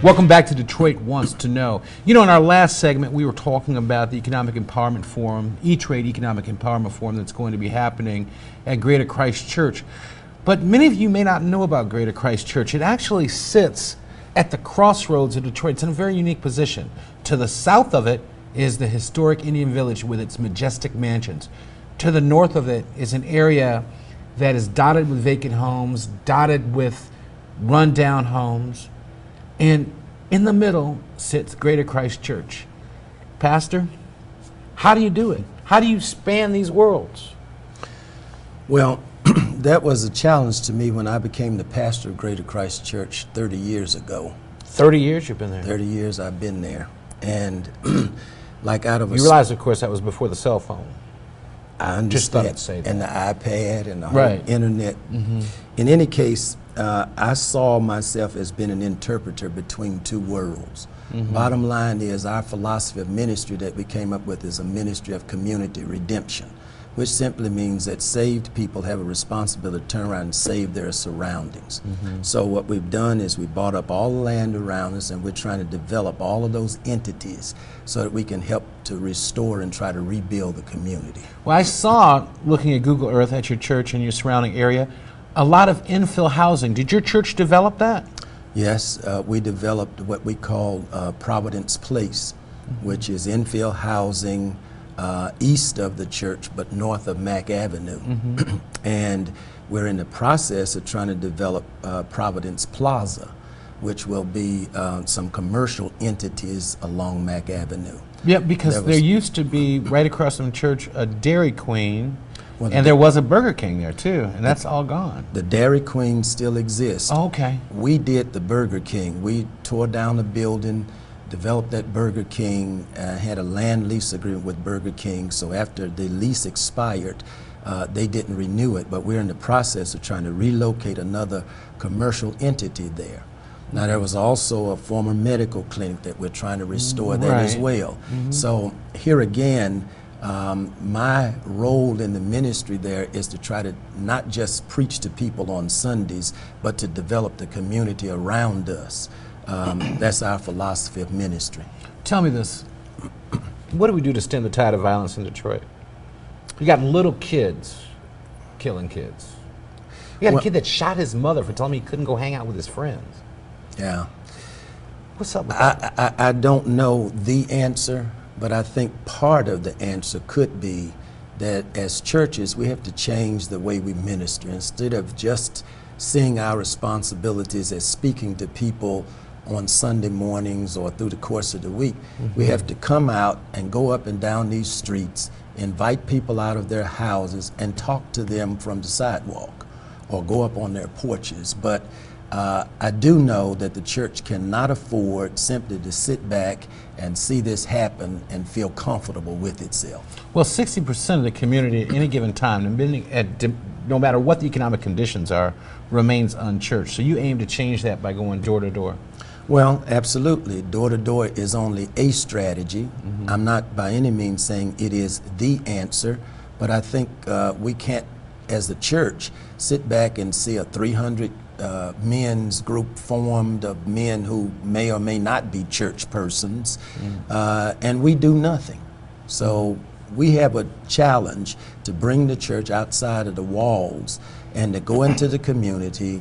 Welcome back to Detroit Wants to Know. You know, in our last segment, we were talking about the Economic Empowerment Forum, E-Trade Economic Empowerment Forum that's going to be happening at Greater Christ Church. But many of you may not know about Greater Christ Church. It actually sits at the crossroads of Detroit. It's in a very unique position. To the south of it is the historic Indian Village with its majestic mansions. To the north of it is an area that is dotted with vacant homes, dotted with rundown homes. And in the middle sits Greater Christ Church. Pastor, how do you do it? How do you span these worlds? Well, that was a challenge to me when I became the pastor of Greater Christ Church 30 years ago. 30 years you've been there? 30 years I've been there. And like out of a... You realize, of course, that was before the cell phone. I understand. Just thought I'd say that. And the iPad and the whole internet. Mm-hmm. In any case, I saw myself as being an interpreter between two worlds. Mm-hmm. Bottom line is our philosophy of ministry that we came up with is a ministry of community redemption, which simply means that saved people have a responsibility to turn around and save their surroundings. Mm-hmm. So what we've done is we bought up all the land around us, and we're trying to develop all of those entities so that we can help to restore and try to rebuild the community. Well, I saw, looking at Google Earth at your church and your surrounding area, a lot of infill housing. Did your church develop that? Yes, we developed what we call Providence Place, mm-hmm. which is infill housing east of the church but north of Mack Avenue. Mm-hmm. And we're in the process of trying to develop Providence Plaza, which will be some commercial entities along Mack Avenue. Yeah, because there used to be, right across from the church, a Dairy Queen. Well, and there was a Burger King there too, and that's all gone. The Dairy Queen still exists. Oh, okay. We did the Burger King. We tore down the building, developed that Burger King, had a land lease agreement with Burger King, so after the lease expired, they didn't renew it, but we're in the process of trying to relocate another commercial entity there. Now, there was also a former medical clinic that we're trying to restore that as well. Mm-hmm. So here again, my role in the ministry there is to try to not just preach to people on Sundays, but to develop the community around us. That's our philosophy of ministry. Tell me this. What do we do to stem the tide of violence in Detroit? You got little kids killing kids. You got a kid that shot his mother for telling him he couldn't go hang out with his friends. Yeah. What's up with that? I don't know the answer, but I think part of the answer could be that as churches, we have to change the way we minister. Instead of just seeing our responsibilities as speaking to people on Sunday mornings or through the course of the week, mm-hmm. we have to come out and go up and down these streets, invite people out of their houses and talk to them from the sidewalk or go up on their porches. But I do know that the church cannot afford simply to sit back and see this happen and feel comfortable with itself. Well, 60% of the community at any given time, no matter what the economic conditions are, remains unchurched. So you aim to change that by going door to door. Well, absolutely. Door to door is only a strategy. Mm-hmm. I'm not by any means saying it is the answer, but I think we can't, as a church, sit back and see a 300 men's group formed of men who may or may not be church persons, and we do nothing. So we have a challenge to bring the church outside of the walls and to go into the community,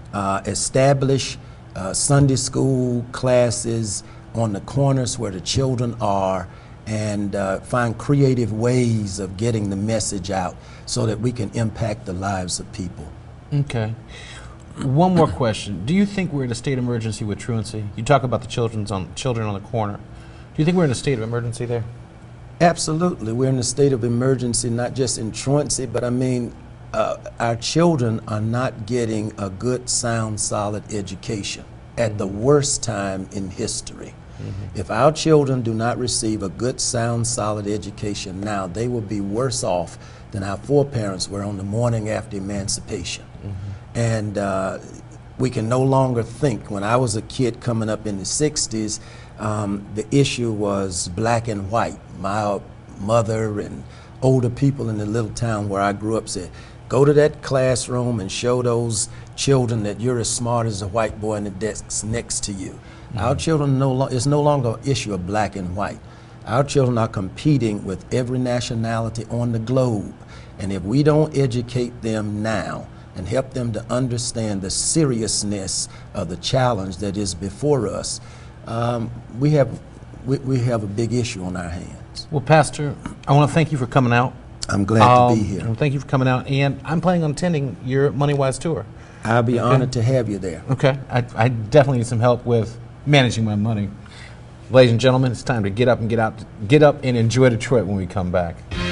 establish Sunday school classes on the corners where the children are, and find creative ways of getting the message out so that we can impact the lives of people. Okay. One more question. Do you think we're in a state of emergency with truancy? You talk about the children on the corner. Do you think we're in a state of emergency there? Absolutely. We're in a state of emergency, not just in truancy, but I mean, our children are not getting a good, sound, solid education at the worst time in history. Mm-hmm. If our children do not receive a good, sound, solid education now, they will be worse off than our foreparents were on the morning after emancipation. Mm-hmm. And we can no longer think. When I was a kid coming up in the 60s, the issue was black and white. My mother and older people in the little town where I grew up said, go to that classroom and show those children that you're as smart as the white boy in the desk next to you. Our children it's no longer an issue of black and white. Our children are competing with every nationality on the globe. And if we don't educate them now and help them to understand the seriousness of the challenge that is before us, we have a big issue on our hands. Well, Pastor, I want to thank you for coming out. I'm glad to be here. Thank you for coming out, and I'm planning on attending your MoneyWise tour. I'll be honored to have you there. Okay. I definitely need some help with managing my money. Ladies and gentlemen, it's time to get up and enjoy Detroit when we come back.